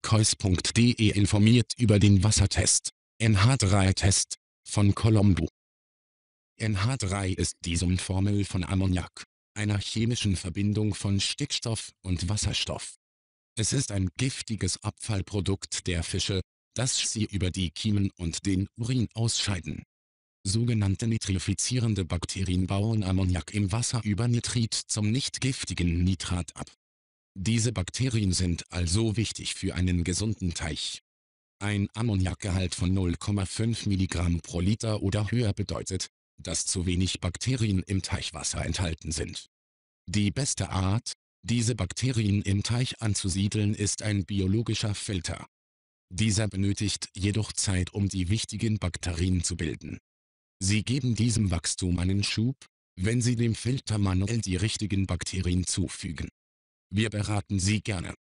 kois.de informiert über den Wassertest, NH3-Test, von Colombo. NH3 ist die Summenformel von Ammoniak, einer chemischen Verbindung von Stickstoff und Wasserstoff. Es ist ein giftiges Abfallprodukt der Fische, das sie über die Kiemen und den Urin ausscheiden. Sogenannte nitrifizierende Bakterien bauen Ammoniak im Wasser über Nitrit zum nicht giftigen Nitrat ab. Diese Bakterien sind also wichtig für einen gesunden Teich. Ein Ammoniakgehalt von 0,5 Milligramm pro Liter oder höher bedeutet, dass zu wenig Bakterien im Teichwasser enthalten sind. Die beste Art, diese Bakterien im Teich anzusiedeln, ist ein biologischer Filter. Dieser benötigt jedoch Zeit, um die wichtigen Bakterien zu bilden. Sie geben diesem Wachstum einen Schub, wenn Sie dem Filter manuell die richtigen Bakterien zufügen. Wir beraten Sie gerne.